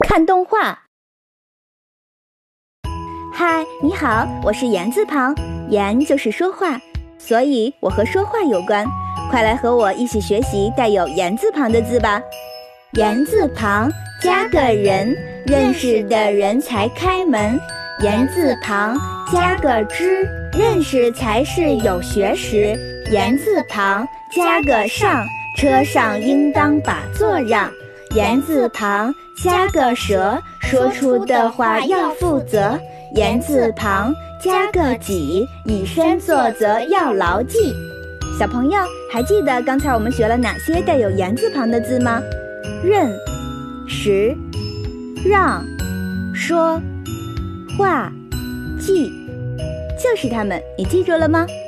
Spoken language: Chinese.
看动画。嗨，你好，我是言字旁，言就是说话，所以我和说话有关。快来和我一起学习带有言字旁的字吧。言字旁加个人，认识的人才开门。言字旁加个之，认识才是有学识。言字旁加个上，车上应当把座让。言字旁加个舌，说出的话要负责。言字旁加个己，以身作则要牢记。小朋友，还记得刚才我们学了哪些带有言字旁的字吗？认、识、让、说、话、记，就是它们，你记住了吗？